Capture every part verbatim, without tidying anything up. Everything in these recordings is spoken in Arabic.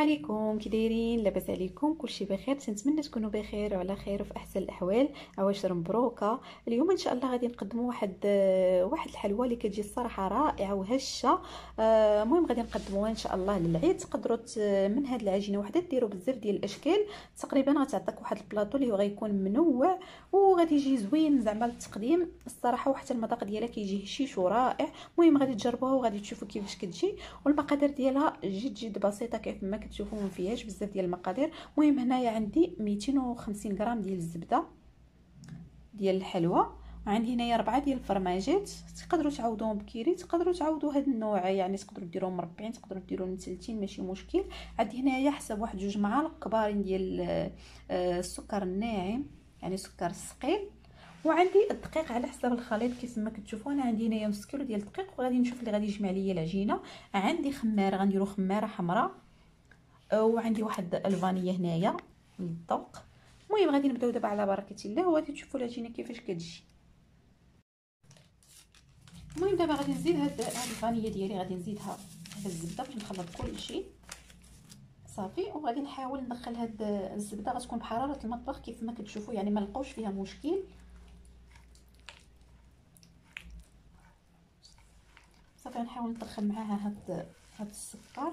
عليكم، كي دايرين؟ لاباس عليكم؟ كلشي بخير؟ تنتمنى تكونوا بخير وعلى خير وفي احسن الاحوال. عواشر مبروكه. اليوم ان شاء الله غادي نقدموا واحد واحد الحلوى اللي كتجي الصراحه رائعه وهشه. المهم غادي نقدموها ان شاء الله للعيد. تقدروا من هاد العجينه وحده ديروا بزاف ديال الاشكال، تقريبا غتعطيك واحد البلاطو اللي غيكون منوع وغادي يجي زوين زعما للتقديم الصراحه، وحتى المذاق ديالها كيجي هشيش ورائع. المهم غادي تجربوها وغادي تشوفوا كيفاش كتجي. والمقادير ديالها جد جد بسيطه كيف ما كتشوفوا، ما فيهاش بزاف ديال المقادير. المهم هنايا عندي مئتين وخمسين غرام ديال الزبده ديال الحلوى، وعندي هنايا أربعة ديال الفرماجات. تقدروا تعوضوهم بكيري، تقدروا تعوضوا هذا النوع، يعني تقدروا ديروهم مربعين، تقدروا ديروهم مثلثين، ماشي مشكل. عندي هنايا حسب واحد جوج معالق كبارين ديال السكر الناعم، يعني سكر ثقيل. وعندي الدقيق على حسب الخليط كيف ما كتشوفوا. انا عندي هنايا نص كيلو ديال الدقيق، وغادي نشوف اللي غادي يجمع ليا العجينه. عندي خماره، غنديروا خماره حمراء، وعندي واحد الفانيه هنايا للذوق. المهم غادي نبداو دابا على بركه الله، وغادي تشوفوا العجينه كيفاش كتجي. المهم دابا غادي نزيد هاد هاد الفانيه ديالي، غادي نزيدها على الزبده باش نخلط كلشي صافي. وغادي نحاول ندخل هاد الزبده، غتكون بحراره المطبخ كيف ما كتشوفوا، يعني ما لقاوش فيها مشكل صافي. نحاول ندخل معاها هاد هاد السكر.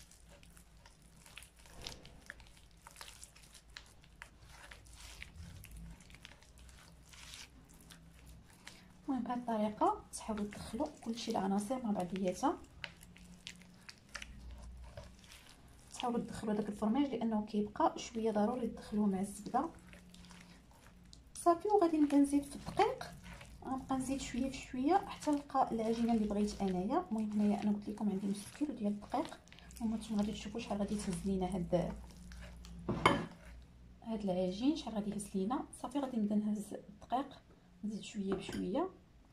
المهم بهذه الطريقه تحاولوا تدخلوا كلشي العناصر مع بعضياتها. تحاولوا تدخلوا هذاك الفرماج لانه كيبقى شويه ضروري تدخلوه مع الزبده صافي. وغادي نبدا نزيد في الدقيق، غنبقى نزيد شويه في شويه حتى نلقى العجينه اللي بغيت انايا. المهم هنايا انا قلت لكم عندي نص كيلو ديال الدقيق، وانتم غادي تشوفوا شحال غادي تهز لينا هاد هاد العجين، شحال غادي يهز لينا صافي. غادي نبدا نهز الدقيق، نزيد شويه بشويه.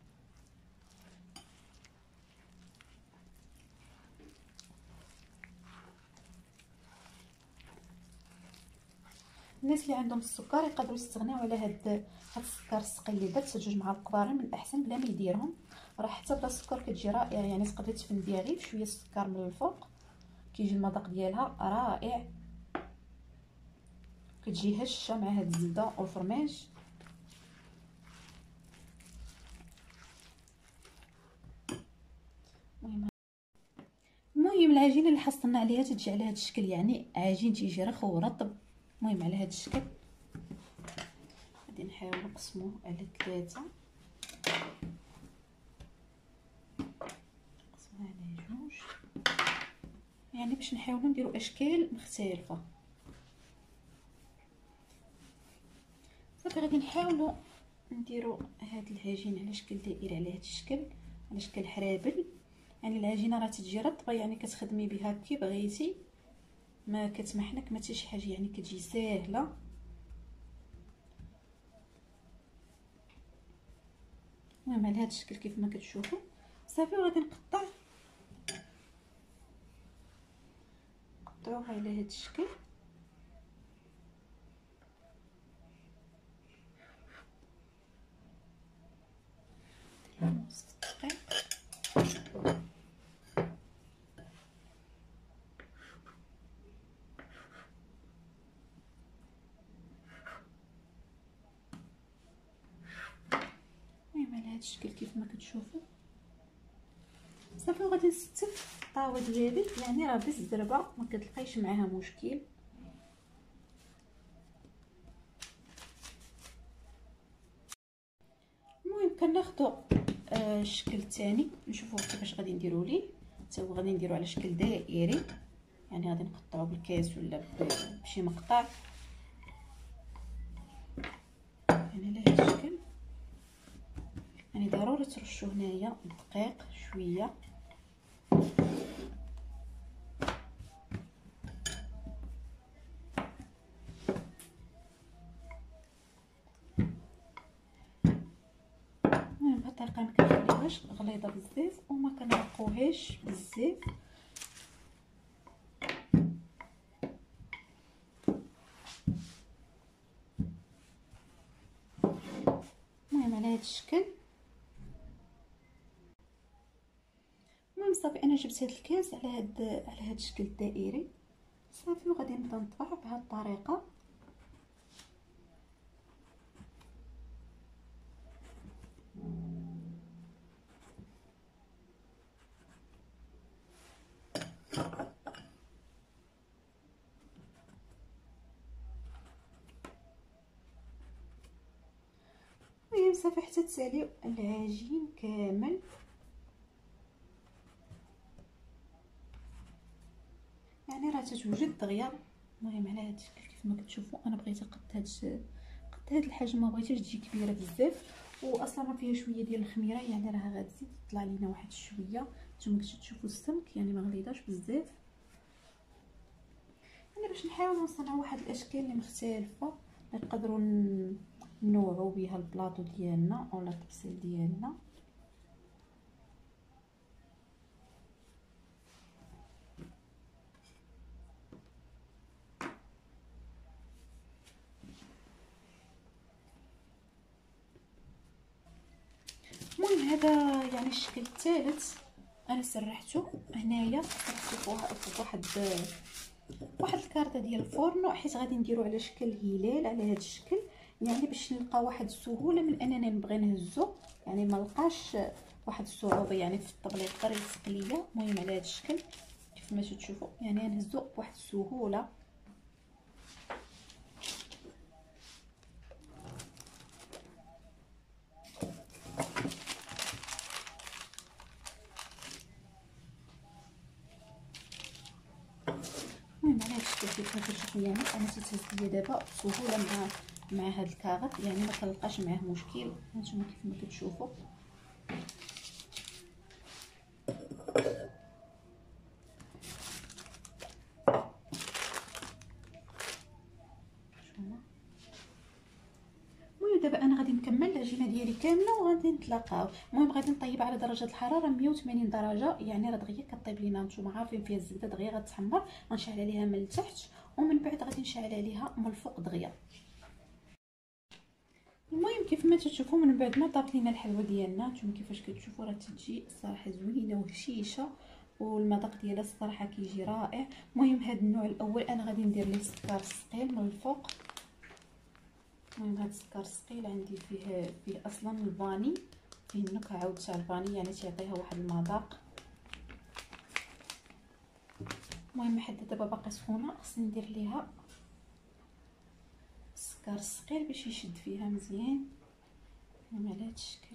الناس اللي عندهم السكر يقدروا يستغناو على هاد هاد السكر الثقيل اللي درت جوج معالق كبارين، من الاحسن بلا ما يديرهم، راه حتى بلا السكر كتجي رائعه. يعني تقدري تفنديها غير بشويه السكر من الفوق، كيجي المذاق ديالها رائع، كتجي هشه مع هاد الزبده والفرماج. المهم المهم العجينه اللي حصلنا عليها تجي على هاد الشكل، يعني عجين تيجي رخو ورطب. المهم على هاد الشكل غادي نحاول نقسموه على ثلاثه، نقسموه على جوج، يعني باش نحاولوا نديروا اشكال مختلفه صافي. غادي نحاولوا نديروا هاد العجين على شكل دائري، على هاد الشكل، على شكل حرابل. يعني العجينه راه تجي رطبه، يعني كتخدمي بها كي بغيتي، ما كتمحنك ما حتى شي حاجه، يعني كتجي ساهله. المهم على هاد الشكل كيف ما كتشوفوا صافي. وغادي نقطع نقطعوها على هاد الشكل. نص دقيق على هاد الشكل كيف ما كتشوفوا صافي. وغادي نستف الطاوه ديالي، يعني راه بالزربه ما كتلقايش معاها مشكل. المهم كناخذوا آه الشكل الثاني، نشوفوا كيفاش غادي نديروا ليه. حتى هو غادي نديروا على شكل دائري، يعني غادي نقطعوا بالكاس ولا بشي مقطع، يعني على هذا الشكل. يعني ضروري ترشوا هنايا الدقيق شويه. المهم بهذه الطريقه ما كنخليوهاش غليظه بزاف وما كنرقوهاش بزاف. المهم على هذا الشكل. المهم صافي انا جبت هذا الكاس على هذا على هذا الشكل الدائري، صافي وغادي نبدا نطبع بهذه الطريقه. المهم صافي حتى تساليو العجين كامل. يعني راه تتوجد دغيا. المهم على هذا الشكل كيف ما كتشوفوا انا بغيت قد هاد قد هاد الحجم، ما بغيتهاش تجي كبيره بزاف، واصلا راه فيها شويه ديال الخميره، يعني راه غتزيد تطلع لينا واحد شويه. نتوما كتشوفوا السمك يعني ما غليظاش بزاف. يعني باش نحاولوا نصنعوا واحد الاشكال اللي مختلفه نقدروا نوعوا بها البلاطو ديالنا اولا الطبسيل ديالنا. المهم هذا يعني الشكل الثالث انا سرحته هنايا، سرحته في واحد واحد الكارطه ديال الفرن، حيت غادي نديرو على شكل هلال على هذا الشكل، يعني باش نلقى واحد السهوله من اننا نبغي نهزو، يعني ما لقاش واحد الصعوبه يعني في الطبليط طريقه التقليه. المهم على هذا الشكل كيف ما تشوفوا يعني نهزو بواحد السهوله. المهم على هذا الشكل كيف ما كتشوفوا يعني انا تتهز ليا دابا بسهوله مع مع هذا الكاغط، يعني ما كنلقاش معاه مشكل. هانتوما كيف ما كتشوفوا دابا انا غادي نكمل العجينه ديالي كامله وغادي نتلاقاو. المهم غادي نطيب على درجه الحراره مية وثمانين درجه، يعني راه دغيا كطيب لينا، نتوما عارفين فيها الزبده دغيا غتحمر. غنشعل عليها من التحت ومن بعد غادي نشعل عليها من الفوق دغيا. المهم كيف ما تشوفوا من بعد ما طابت لينا الحلوه ديالنا، نتوما كيفاش كتشوفوا راه تجي الصراحه زوينه وهشيشه، والمذاق ديالها الصراحه كيجي رائع. المهم هذا النوع الاول انا غادي ندير ليه السكر الثقيل من الفوق. المهم هاد السكر الثقيل عندي فيه فيه اصلا الفاني، فيه النكهه عاود تاع الفاني يعني تيعطيها واحد المذاق. المهم حتى دابا باقا سخونه، خصني ندير ليها السكر الثقيل باش يشد فيها مزيان. المهم على هاد الشكل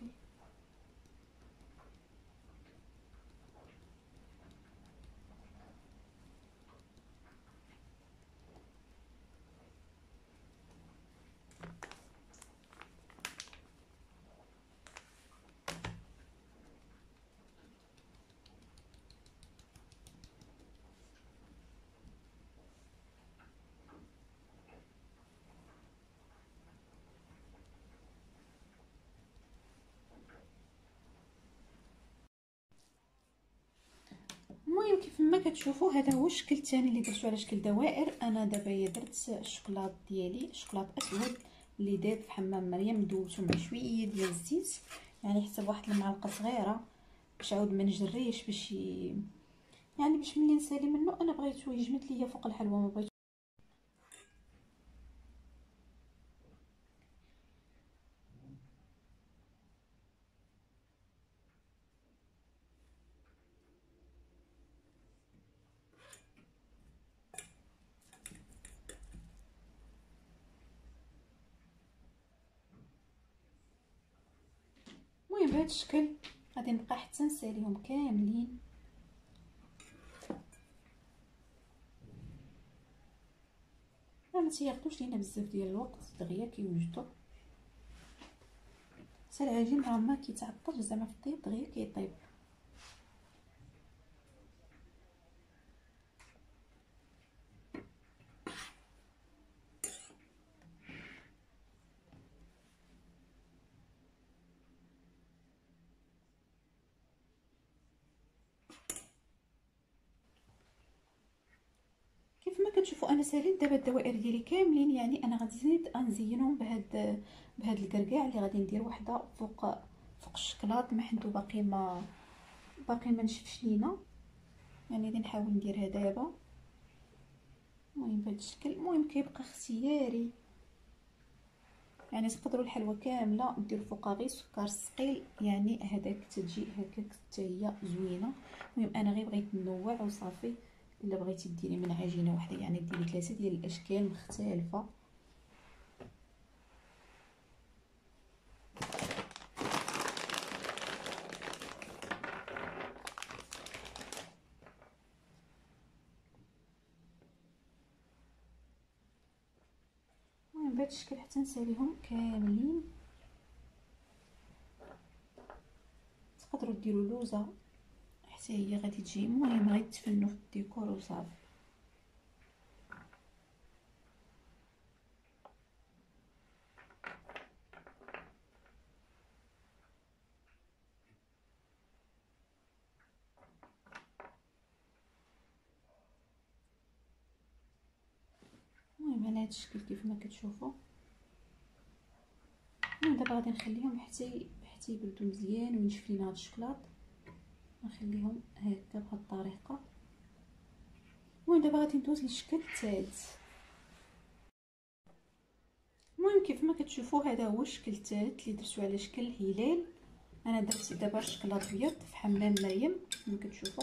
المهم كيف ما كتشوفوا هذا هو الشكل الثاني اللي درتو على شكل دوائر. انا دابا درت الشوكولاط ديالي، شوكولاط اسود اللي داير في حمام مريم، دوبته مع شويه ديال الزيت، يعني حتى بواحد المعلقه صغيره باش عاود ما نجريش، باش ي... يعني باش ملي نسالي منه انا بغيتو يجمد ليا فوق الحلوه، ما بغيت. المهم بهذا الشكل غادي نبقى حتى نساليهم كاملين. ما تياخذوش لينا بزاف ديال الوقت، دغيا كيوجدوا. حتى العجين راه ما كيتعطلش زعما في الطيب، دغيا كيطيب. كيف ما كتشوفوا انا ساليت دابا الدوائر ديالي كاملين، يعني انا غنزيد نزينهم بهاد بهاد الكركاع اللي غادي ندير وحده فوق فوق الشكلاط محدو باقي ما باقي ما نشفش لينا، يعني غادي نحاول نديرها دابا. المهم بهذا الشكل. المهم كيبقى اختياري، يعني تقدروا الحلوى كامله ديروا فوقها غير سكر ثقيل، يعني هذاك تجي هكاك حتى هي زوينه. المهم انا غير بغيت ننوع وصافي. الا بغيتي ديري من عجينه واحده يعني ديري ثلاثه ديال الاشكال مختلفه. المهم بهذا الشكل حتى نساليهم كاملين. تقدروا ديروا لوزه حتى هي غادي تجي، المهم غير تفنوا في الديكور وصافي. المهم على هذا الشكل كيف ما كتشوفوا. المهم دابا غادي نخليهم حتى حتى يبردوا مزيان ونشف لينا هاد الشكلاط، نخليهم هكا بهاد الطريقه. المهم دابا غادي ندوز للشكل الثالث. المهم كيف ما كتشوفوا هذا هو الشكل الثالث اللي درتو على شكل هلال. انا درت دابا الشكلاط ابيض في حمام مريم كيف ما كتشوفوا،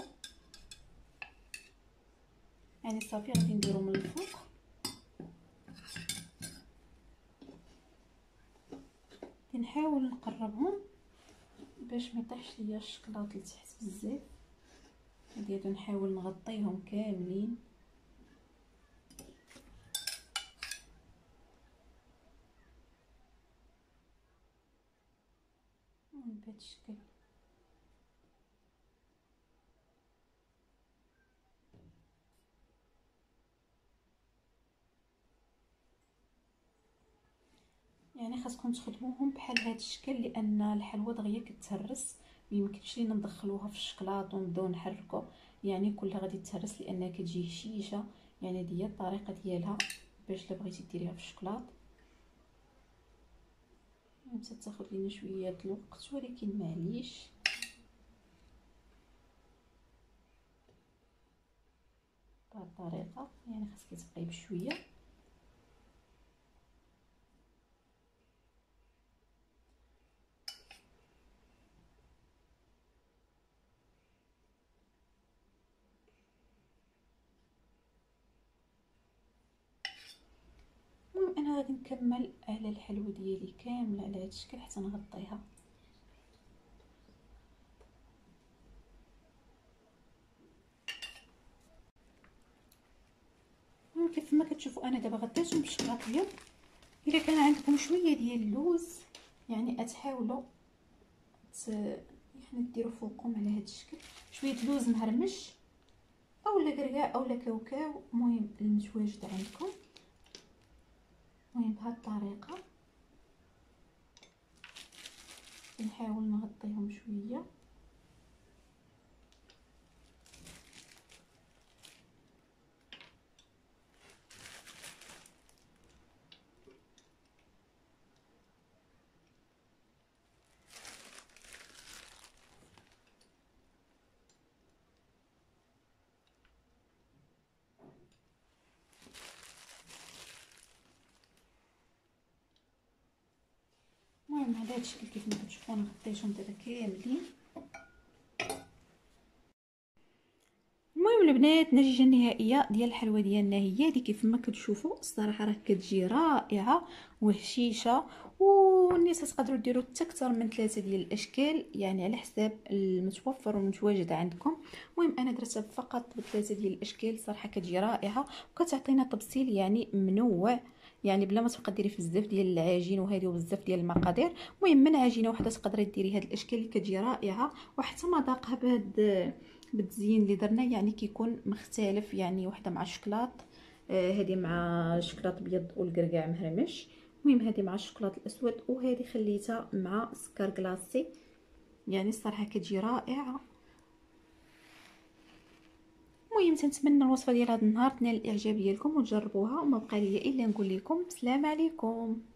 يعني صافي غادي نديرو من الفوق. نحاول نقربهم باش ما يطيحش ليا الشكلاط لتحت بزاف. غادي نحاول نغطيهم كاملين. بهذا الشكل. يعني خاصكم تخدموهم بحال هذا الشكل، لان الحلوى دغيا كتهرس، ميمكنش لينا ندخلوها في الشكلاط ونبداو نحركو، يعني كلها غادي تهرس لانها كتجي هشيشه. يعني هذه هي الطريقه ديالها باش الا بغيتي ديريها في الشكلاط. حتى تاخذ لينا شويه الوقت ولكن معليش. بهذه الطريقه يعني خاصك تبقاي بشويه. المهم انا غادي نكمل على الحلوى ديالي كامله على هذا الشكل حتى نغطيها. كيف ما كتشوفوا انا دابا غطيتهم بالشكلاط الابيض. الا كان عندكم شويه ديال اللوز يعني اتحاولوا ت... يعني ديروا فوقهم على هذا الشكل شويه لوز مهرمش اولا كركاع اولا كاوكاو، المهم المتواجد عندكم. المهم بهذه الطريقه نحاول نغطيهم شويه. المهم على هذا الشكل كيف ما كتشوفوا انا غطيتهم دابا كاملين. المهم البنات النتيجه النهائيه ديال الحلوى ديالنا هي هذه كيف ما كتشوفوا. الصراحه راه كتجي رائعه وهشيشه، والناس تقدروا ديروا حتى اكثر من ثلاثه ديال الاشكال يعني على حساب المتوفر والمتواجد عندكم. المهم انا درتها فقط بثلاثه ديال الاشكال. صراحه كتجي رائعه وكتعطينا تبصيل يعني منوع، يعني بلا ما تبقى ديري في بزاف ديال العجين وهذه وبزاف ديال المقادير. المهم من عجينه واحده تقدري ديري هاد الاشكال اللي كتجي رائعه. وحتى مذاقها بهاد بالتزيين اللي درنا يعني كيكون مختلف، يعني وحده مع الشكلاط، آه هذه مع الشكلاط ابيض والكركاع مهرمش. المهم هذه مع الشكلاط الاسود وهذه خليتها مع سكر كلاصي. يعني الصراحه كتجي رائعه. المهم تنتمنى الوصفه ديال هذا النهار تنال الاعجاب ديالكم وتجربوها، وما بقى لي الا نقول لكم السلام عليكم.